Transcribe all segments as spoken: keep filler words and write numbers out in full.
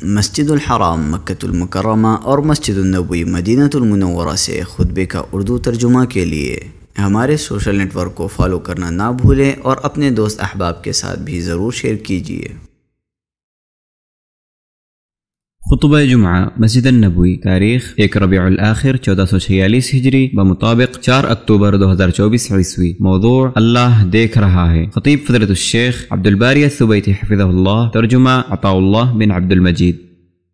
مسجد الحرام مکۃ المکرمہ اور مسجد النبوی مدینہ المنورہ سے خطبے کا اردو ترجمہ کے لیے ہمارے سوشل نیٹ ورک کو فالو کرنا نہ بھولیں اور اپنے دوست احباب کے ساتھ بھی ضرور شیئر کیجیے۔ خطبہ جمعہ مسجد النبوی، تاریخ ایک ربیع الاخر چودہ سو چھیالیس ہجری بمطابق چار اکتوبر دو ہزار چوبیس عیسوی۔ موضوع اللہ دیکھ رہا ہے۔ خطیب فضیلۃ الشیخ عبد الباری الثبیتی حفظہ اللہ، ترجمہ عطاء اللہ بن عبد المجید۔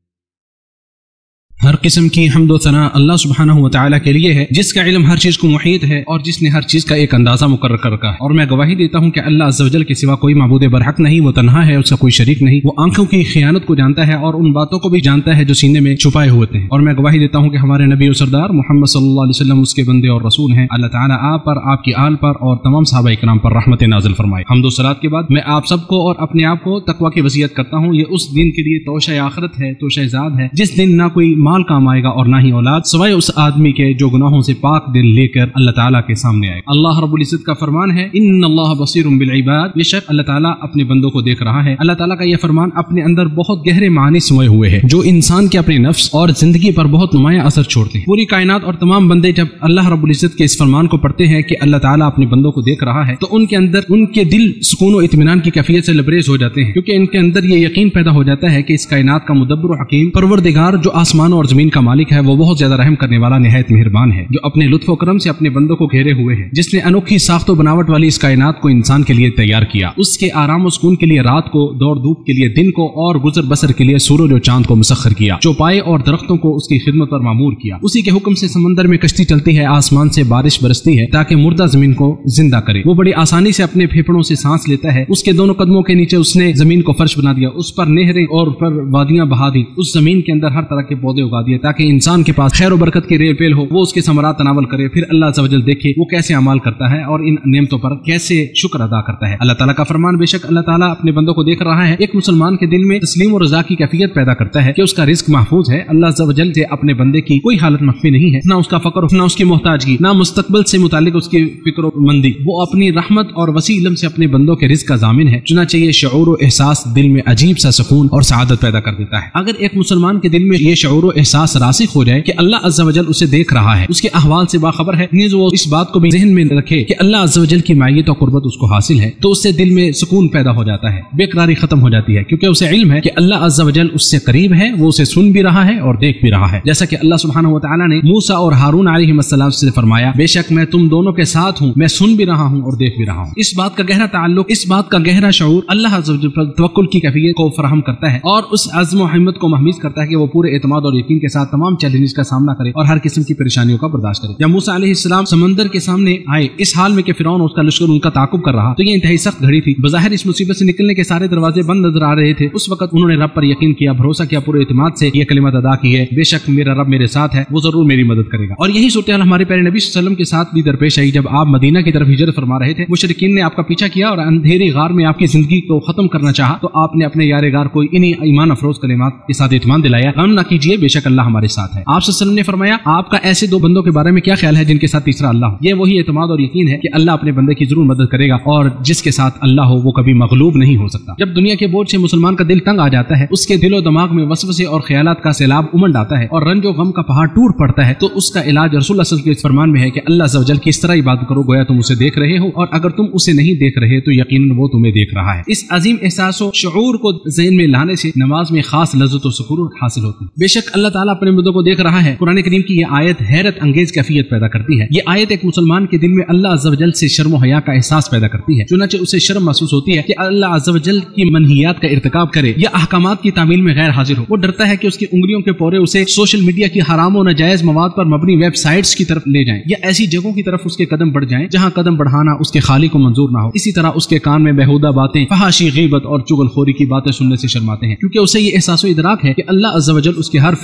ہر قسم کی حمد و ثنا اللہ سبحانہ و تعالیٰ کے لیے ہے، جس کا علم ہر چیز کو محیط ہے اور جس نے ہر چیز کا ایک اندازہ مقرر کر رکھا ہے۔ اور میں گواہی دیتا ہوں کہ اللہ عز و جل کے سوا کوئی معبود برحق نہیں، وہ تنہا ہے، اس کا کوئی شریک نہیں۔ وہ آنکھوں کی خیانت کو جانتا ہے اور ان باتوں کو بھی جانتا ہے جو سینے میں چھپائے ہوئے ہیں۔ اور میں گواہی دیتا ہوں کہ ہمارے نبی و سردار محمد صلی اللہ علیہ وسلم اس کے بندے اور رسول ہیں۔ اللہ تعالیٰ آپ پر، آپ کی آل پر اور تمام صحابہ کرام پر رحمت نازل فرمائے۔ حمد و صلات کے بعد میں آپ سب کو اور اپنے آپ کو تقویٰ کی وصیت کرتا ہوں۔ یہ اس دن کے لیے توشہ آخرت ہے، توشہ زاد ہے، جس دن نہ کوئی مال کام آئے گا اور نہ ہی اولاد، سوائے اس آدمی کے جو گناہوں سے پاک دل لے کر اللہ تعالیٰ کے سامنے آئے۔ اللہ رب العزت کا فرمان ہے، ان اللہ بصیر بالعباد، بے شک اللہ تعالیٰ اپنے بندوں کو دیکھ رہا ہے۔ اللہ تعالیٰ کا یہ فرمان اپنے اندر بہت گہرے معنی سموئے ہوئے ہیں، جو انسان کے اپنے نفس اور زندگی پر بہت نمایاں اثر چھوڑتے ہیں۔ پوری کائنات اور تمام بندے جب اللہ رب العزت کے اس فرمان کو پڑھتے ہیں کہ اللہ تعالیٰ اپنے بندوں کو دیکھ رہا ہے، تو ان کے اندر ان کے دل سکون و اطمینان کی کیفیت سے لبریز ہو جاتے ہیں، کیونکہ ان کے اندر یہ یقین پیدا ہو جاتا ہے کہ اس کائنات کا مدبر و حکیم پروردگار جو آسمانوں اور زمین کا مالک ہے، وہ بہت زیادہ رحم کرنے والا نہایت مہربان ہے، جو اپنے لطف و کرم سے اپنے بندوں کو گھیرے ہوئے ہے، جس نے انوکھی ساخت و بناوٹ والی اس کائنات کو انسان کے لیے تیار کیا، اس کے آرام و سکون کے لیے رات کو، دوڑ دھوپ کے لیے دن کو اور گزر بسر کے لیے سورج و چاند کو مسخر کیا، چوپائے اور درختوں کو اس کی خدمت پر معمور کیا، اسی کے حکم سے سمندر میں کشتی چلتی ہے، آسمان سے بارش برستی ہے تاکہ مردہ زمین کو زندہ کرے، وہ بڑی آسانی سے اپنے پھیپھڑوں سے سانس لیتا ہے، اس کے دونوں قدموں کے نیچے اس نے زمین کو فرش بنا دیا، اس پر نہریں اور پر وادیاں بہا دی، اس زمین کے اندر ہر طرح کے پودے اگا دیے تاکہ انسان کے پاس خیر و برکت کی ریل پیل ہو، وہ اس کے ثمرات تناول کرے، پھر اللہ عز و جل دیکھے وہ کیسے اعمال کرتا ہے اور ان نعمتوں پر کیسے شکر ادا کرتا ہے۔ اللہ تعالیٰ کا فرمان، بے شک اللہ تعالیٰ اپنے بندوں کو دیکھ رہا ہے، ایک مسلمان کے دل میں تسلیم و رضا کی کیفیت پیدا کرتا ہے کہ اس کا رزق محفوظ ہے۔ اللہ عز و جل سے اپنے بندے کی کوئی حالت مخفی نہیں ہے، نہ اس کا فقر، نہ اس کی محتاجگی، نہ مستقبل سے متعلق اس کی فکر و مندی۔ وہ اپنی رحمت اور وسیع علم سے اپنے بندوں کے رزق کا ضامن ہے، چنانچہ یہ شعور و احساس دل میں عجیب سا سکون اور سعادت پیدا کر دیتا ہے۔ اگر ایک مسلمان کے دل میں یہ شعور و احساس راسخ ہو جائے کہ اللہ عز و جل اسے دیکھ رہا ہے، اس کے احوال سے باخبر ہے، نیز وہ اس بات کو بھی ذہن میں رکھے کہ اللہ عز و جل کی معیت اور قربت اس کو حاصل ہے، تو اس سے دل میں سکون پیدا ہو جاتا ہے، بے قراری ختم ہو جاتی ہے، کیونکہ اسے علم ہے کہ اللہ عز و جل اس سے قریب ہے، وہ اسے سن بھی رہا ہے اور دیکھ بھی رہا ہے، جیسا کہ اللہ سبحانہ و تعالیٰ نے موسیٰ اور ہارون علیہ السلام سے فرمایا، بے شک میں تم دونوں کے ساتھ ہوں، میں سن بھی رہا ہوں اور دیکھ بھی رہا ہوں۔ اس بات کا گہرا تعلق، اس بات کا گہرا شعور اللہ عز و جل پر توکل کی کیفیت کو فراہم کرتا ہے اور اس عزم و ہمت کو محمیز کرتا ہے کہ وہ پورے اعتماد اور یقین کے ساتھ تمام چیلنجز کا سامنا کرے اور ہر قسم کی پریشانیوں کا برداشت کرے۔ جب موسیٰ علیہ السلام سمندر کے سامنے آئے اس حال میں کہ فرعون اور اس کا لشکر ان کا تعاقب کر رہا، تو یہ انتہائی سخت گھڑی تھی، بظاہر اس مصیبت سے نکلنے کے سارے دروازے بند نظر آ رہے تھے۔ اس وقت انہوں نے رب پر یقین کیا، بھروسہ کیا، پورے اعتماد سے یہ کلمات ادا کی ہے، بے شک میرا رب میرے ساتھ ہے، وہ ضرور میری مدد کرے گا۔ اور یہی صورتحال ہمارے پیارے نبی صلی اللہ علیہ وسلم کے ساتھ بھی درپیش آئی، جب آپ مدینہ کی طرف ہجرت فرما رہے تھے، مشرکین نے آپ کا پیچھا کیا اور اندھیری غار میں آپ کی زندگی کو ختم کرنا چاہا، تو آپ نے اپنے یار غار کو انہی ایمان افروز کلمات کے ساتھ اطمینان دلایا، غم نہ کیجیے، بے شک اللہ ہمارے ساتھ ہے۔ آپ صلی اللہ علیہ وسلم نے فرمایا، آپ کا ایسے دو بندوں کے بارے میں کیا خیال ہے جن کے ساتھ تیسرا اللہ ہو؟ یہ وہی اعتماد اور یقین ہے کہ اللہ اپنے بندے کی ضرور مدد کرے گا، اور جس کے ساتھ اللہ ہو وہ کبھی مغلوب نہیں ہو سکتا۔ جب دنیا کے بوجھ سے مسلمان کا دل تنگ آ جاتا ہے، اس کے دل و دماغ میں وسوسے اور خیالات کا سیلاب امنڈ آتا ہے اور رنج و غم کا پہاڑ ٹوٹ پڑتا ہے، تو اس کا علاج رسول اللہ صلی اللہ علیہ وسلم کے فرمان میں ہے کہ اللہ عز و جل کی اس طرح عبادت کرو گویا تم اسے دیکھ رہے ہو، اور اگر تم اسے نہیں دیکھ رہے تو یقیناً وہ تمہیں دیکھ رہا ہے۔ اس عظیم احساس و شعور کو ذہن میں لانے سے نماز میں خاص لذت و سکون حاصل ہوتی ہے۔ بے شک اللہ تعالیٰ اپنے بندوں کو دیکھ رہا ہے۔ قرآن کریم کی یہ آیت حیرت انگیز کیفیت پیدا کرتی ہے۔ یہ آیت ایک مسلمان کے دل میں اللہ عز و جل سے شرم و حیا کا احساس پیدا کرتی ہے، چنانچہ اسے شرم محسوس ہوتی ہے کہ اللہ عز و جل کی منہیات کا ارتکاب کرے یا احکامات کی تعمیل میں غیر حاضر ہو۔ وہ ڈرتا ہے کہ اس کی انگلیوں کے پورے اسے سوشل میڈیا کی حرام و ناجائز مواد پر مبنی ویب سائٹس کی طرف لے جائیں یا ایسی جگہوں کی طرف اس کے قدم بڑھ جائیں جہاں قدم بڑھانا اس کے خالق کو منظور نہ ہو۔ اسی طرح اس کے کان میں بیہودہ باتیں، فحاشی، غیبت اور چغل خوری کی باتیں سننے سے شرماتے ہیں، کیونکہ اسے یہ احساس و ادراک ہے کہ اللہ عز و جل اس کے ہر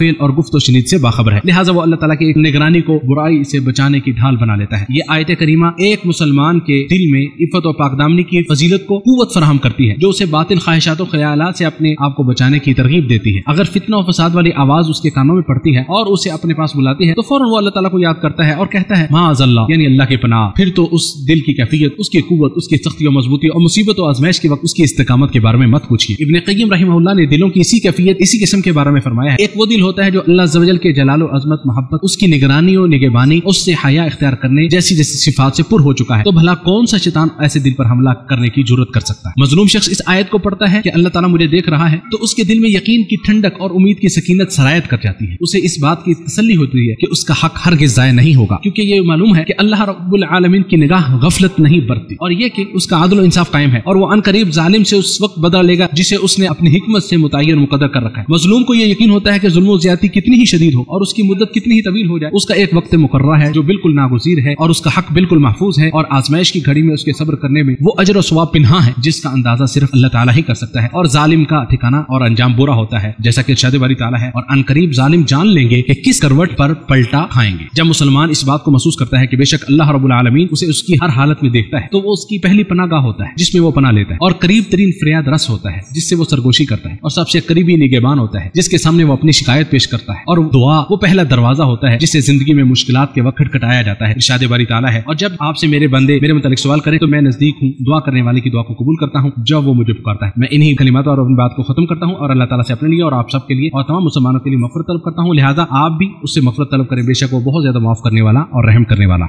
फेल और गुफ्त शनीद से बाखबर है, लिहाजा वो अल्लाह ताला की एक निगरानी को बुराई से बचाने की ढाल बना लेता है। ये आयत करीमा एक मुसलमान के दिल में इफ़्फ़त और पाकदामनी की फजीलत को कुव्वत फराहम करती है, जो उसे बातिल ख्वाहिशात और ख्यालात से अपने आप को बचाने की तरगीब देती है। अगर फितना और फसाद वाली आवाज उसके कानों में पड़ती है और उसे अपने पास बुलाती है तो फौरन वो अल्लाह ताला को याद करता है और कहता है माअज़ल्लाह, यानी अल्लाह के पनाह। फिर तो उस दिल की कैफियत, उसकी कुव्वत, उसकी सख्ती और मजबूती और मुसीबत और आजमाइश के वक्त उसकी इस्तिकामत के बारे में मत पूछिए। इब्न क़य्यिम रहमहुल्लाह ने दिलों की इसी कैफियत, इसी किस्म के बारे में फरमाया है, एक वो दिल होता है जो अल्लाह अज़्ज़ व जल के जलाल और अज़मत, मोहब्बत, उसकी निगरानी और निगहबानी, उससे हया इख्तियार करने जैसी जैसी सिफात से पुर हो चुका है, तो भला कौन सा शैतान ऐसे दिल पर हमला करने की जुर्रत कर सकता है। मजलूम शख्स इस आयत को पढ़ता है कि अल्लाह ताला मुझे देख रहा है, तो उसके दिल में यकीन की ठंडक और उम्मीद की सकीनत सरायत कर जाती है। उसे इस बात की तसल्ली होती है कि उसका हक हरगिज़ ज़ाया नहीं होगा, क्योंकि ये मालूम है कि अल्लाह रब्बुल आलमीन की निगाह गफलत नहीं बरती, और ये कि उसका आदल और इंसाफ कायम है, और वो अनकरीब जालिम से उस वक्त बदला लेगा जिसे उसने अपनी हिकमत से मुतय्यन मुकद्दर कर रखा है। मजलूम को ये यकीन होता है कि जुल्म और ज़्यादती कितनी ही शदीद हो और उसकी मुद्दत कितनी ही तवील हो जाए, उसका एक वक्त मुकर्रर है जो बिल्कुल नागुज़ीर है, और उसका हक बिल्कुल महफूज है, और आजमाइश की घड़ी में उसके सब्र करने में वो अजर और सवाब पिन्हा है जिसका अंदाजा सिर्फ अल्लाह ताला ही कर सकता है। और जालिम का ठिकाना और अंजाम बुरा होता है, जैसा कि इरशाद बारी ताला है, और अनकरीब जालिम जान लेंगे कि किस करवट पर पलटा खाएंगे। जब मुसलमान इस बात को महसूस करता है कि बेशक अल्लाह रब्बुल आलमीन उसे उसकी हर हालत में देखता है, तो वो उसकी पहली पनाहगाह होता है जिसमें वो पनाह लेता है, और करीब तरीन फरियाद रस होता है जिससे वो सरगोशी करता है, और सबसे करीबी निगहबान होता है जिसके सामने वो अपनी शिकायत पेश करता है, और दुआ वो पहला दरवाजा होता है जिससे जिंदगी में मुश्किलात के वक्त खटखटाया जाता है। इरशाद बारी ताला है, और जब आपसे मेरे बंदे मेरे मुतालिक सवाल करें तो मैं नजदीक हूँ, दुआ करने वाले की दुआ को कबूल करता हूँ जब वो मुझे पुकारता है। मैं इन्हीं कलिमात और अपनी बात को खत्म करता हूँ और अल्लाह ताला से अपने लिए और आप सब के लिए और तमाम मुसलमानों के लिए मग़फ़िरत तलब करता हूँ, लिहाजा आप भी उससे मग़फ़िरत तलब करें, बेशक वो बहुत ज्यादा माफ करने वाला और रहम करने वाला।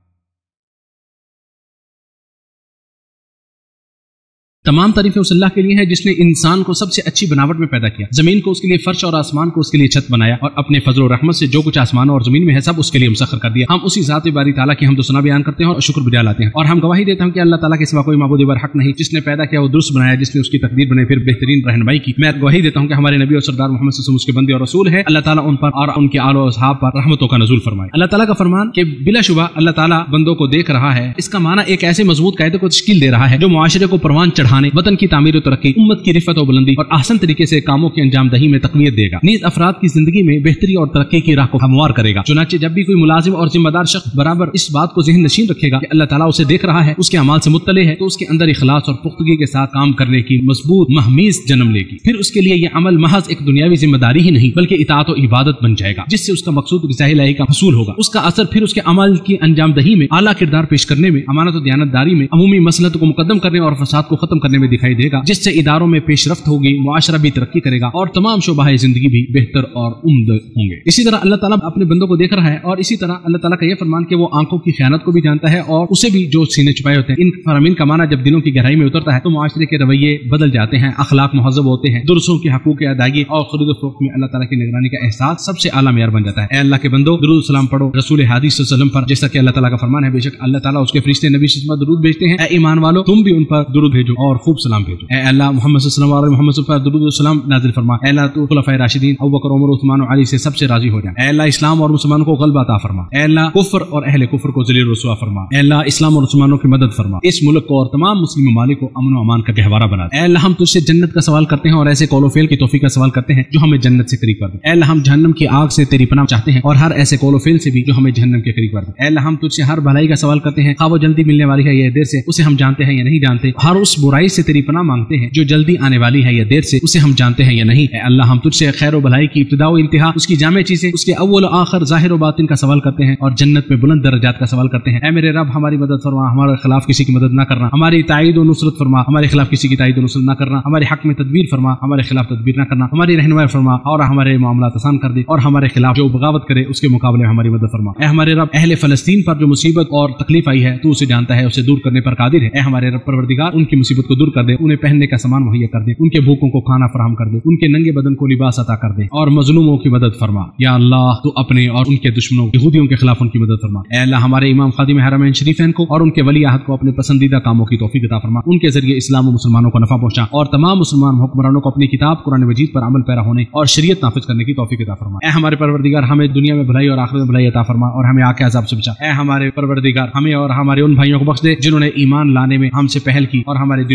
तमाम तारीफें उस अल्लाह के लिए है जिसने इंसान को सबसे अच्छी बनावट में पैदा किया, जमीन को उसके लिए फर्श और आसमान को उसके लिए छत बनाया, और अपने फजल और रहमत से जो कुछ आसमान और जमीन में है सब उसके लिए मुसख्खर कर दिया। हम उसी ज़ात बारी ताला की हम तो सुना बयान करते हैं और शुक्र गुजार लाते हैं, और हम गवाही देते हैं कि अल्लाह ताला के सिवा कोई माबूद बर हक नहीं। जिसने पैदा किया वो दुरुस्त बनाया, जिसने उसकी तकदीर बनाई फिर बेहतरीन रहनुमाई की। मैं गवाही देता हूँ कि हमारे नबी और सरदार मोहम्मद सल्लल्लाहु अलैहि वसल्लम उसके बंदे और रसूल है। अल्लाह ताला उन पर और उनके आलो और असहाब पर रहमतों का नज़ूल फरमाए। अल्लाह ताला का फरमान कि बिलाशुबा अल्लाह ताला बंदों को देख रहा है, इसका माना एक ऐसे मजबूत कायदे को तश्कील दे रहा है जो मुआशरे को परवान चढ़ाने, वतन की तामीर तरक्की, उम्मत की रिफत और बुलंदी और आसान तरीके से कामों की अंजाम दही में तकवीयत देगा, नीज अफराद की जिंदगी में बेहतरी और तरक्की की राह को हमवार करेगा। चुनांचे जब भी कोई मुलाजिम और जिम्मेदार शख्स बराबर इस बात को ज़हन नशीन रखेगा कि अल्लाह ताला उसे देख रहा है, उसके अमाल से मुत्तले है, तो उसके अंदर इखलास और पुख्तगी के साथ काम करने की मजबूत महमीज जन्म लेगी। फिर उसके लिए यह अमल महज एक दुनियावी जिम्मेदारी ही नहीं बल्कि इताअत और इबादत बन जाएगा, जिससे उसका मकसूद रिज़ा इलाही का हसूल होगा। उसका असर फिर उसके अमल की अंजाम दही में, आला किरदार पेश करने में, अमानत और दयानतदारी में, अमूमी मसलहत को मुकद्दम करने और फसाद को खत्म करने में दिखाई देगा, जिससे इदारों में पेशरफ्त होगी, मुआशरा भी तरक्की करेगा और तमाम शोबाए जिंदगी भी बेहतर और उम्द होंगे। इसी तरह अल्लाह ताला अपने बंदों को देख रहा है, और इसी तरह अल्लाह ताला का यह फरमान कि वो आंखों की खयानत को भी जानता है और उसे भी जो सीने छुपाए होते हैं। इन फरमीन का माना जब दिलों की गहराई में उतरता है तो मुआशरे के रवैये बदल जाते हैं, अखलाक मुहज़्ज़ब होते हैं, दुरुस्तों की हकूक़ की अदायगी और खरीद फरोख्त में अल्लाह ताला की निगरानी का एहसास सबसे आला मेयार बन जाता है। ए अल्लाह के बंदो, दुरूद सलाम पढ़ो रसूल हादी सल्लल्लाहु अलैहि वसल्लम पर, जैसा कि अल्लाह ताला का फरमान है, बेशक अल्लाह ताला उसके फरिश्ते नबी सल्लल्लाहु अलैहि वसल्लम दुरूद भेजते हैं। ए ईमान वालों, तुम भी उन पर दुरूद भेजो और खूब सलाम भेजो। ए अल्लाह मोहम्मद सल्लल्लाहु अलैहि वसल्लम पर दुरूद और सलाम नाज़िल फरमा। ए अल्लाह तू खुलफाए राशिदीन अबू बकर, उमर, उस्मान और अली से सबसे राजी हो जा। ए अल्लाह इस्लाम और मुसलमानों को गलबा अता फरमा। ए अल्लाह कुफ्र और अहले कुफ्र को ज़लील रुसवा फरमा। ए अल्लाह इस्लाम और मुसलमानों की मदद फरमा। इस मुल्क को और तमाम मुस्लिम ममालिक को अमन और अमान का गहवारा बना दे। ए अल्लाह हम तुझसे जन्नत का सवाल करते हैं और ऐसे कौलो फेल की तौफीक का सवाल करते हैं जो हमें जन्नत से करीब कर दे। ए अल्लाह हम जहन्नम की आग से तेरी पनाह चाहते हैं और हर ऐसे कौलो फेल से भी जो हमें जहन्नम के करीब कर दे। ए अल्लाह हम तुझसे हर भलाई का सवाल करते हैं, खा वो जल्दी मिलने वाली है या देर से, उसे हम जानते हैं या नहीं जानते। हर उस बुराई से तेरी पनाह मांगते हैं जो जल्दी आने वाली है या देर से, उसे हम जानते हैं या नहीं। ए अल्लाह हम तुझसे खैर और भलाई की इब्तिदा और इंतहा, उसकी जामे चीजें, उसके अव्वल और आखिर, जाहिर और बातिन का सवाल करते हैं और जन्नत में बुलंद दर्जात का सवाल करते हैं। ए मेरे रब, हमारी मदद फरमा, हमारे खिलाफ किसी की मदद न करना, हमारी ताईद और नुसरत फरमा, हमारे खिलाफ किसी की ताईद और नुसरत न करना, हमारे हक में तदबीर फरमा, हमारे खिलाफ तदबीर न करना, हमारी रहनुमाई फरमा और हमारे मामला आसान कर दे, और हमारे खिलाफ जो बगावत करे उसके मुकाबले में हमारी मदद फरमा। ए हमारे रब, अहले फलस्तीन पर जो मुसीबत और तकलीफ आई है तू उसे जानता है, उसे दूर करने पर कादिर है। ए हमारे रब परवरदिगार, उनकी मुसीबत को दूर कर दे, उन्हें पहनने का सामान मुहैया कर दे, उनके भूखों को खाना फराहम कर दे, उनके नंगे बदन को लिबास अता कर दे और मजलूमों की मदद फरमा। या अल्लाह तू अपने और उनके दुश्मनों यहूदियों के खिलाफ उनकी मदद फरमा। ए अल्लाह हमारे इमाम खादिम हरमैन शरीफैन को और उनके वली अहद को अपने पसंदीदा कामों की तौफीक अता फरमा, उनके जरिए इस्लाम और मुसलमानों को नफा पहुंचा और तमाम मुसलमान हुक्मरानों को अपनी किताब कुरान मजीद पर अमल पैरा होने और शरीयत नाफिज करने की तौफीक अता फरमा। ए हमारे परवरदिगार, हमें दुनिया में भलाई और आखिरत में भलाई अता फरमा और हमें आके अज़ाब से बचा। ए हमारे परवरदिगार, हमें और हमारे उन भाइयों को बख्श दे जिन्होंने ईमान लाने में हमसे पहल की और हमारे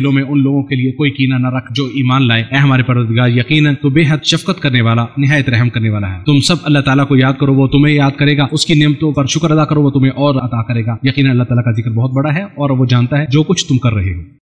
دلوں میں ان لوگوں کے لیے کوئی کینہ نہ رکھ جو ایمان لائے، اے ہمارے پروردگار یقیناً تو بے حد شفقت کرنے والا نہایت رحم کرنے والا ہے۔ تم سب اللہ تعالیٰ کو یاد کرو، وہ تمہیں یاد کرے گا، اس کی نعمتوں پر شکر ادا کرو، وہ تمہیں اور عطا کرے گا۔ یقیناً اللہ تعالیٰ کا ذکر بہت بڑا ہے اور وہ جانتا ہے جو کچھ تم کر رہے ہو۔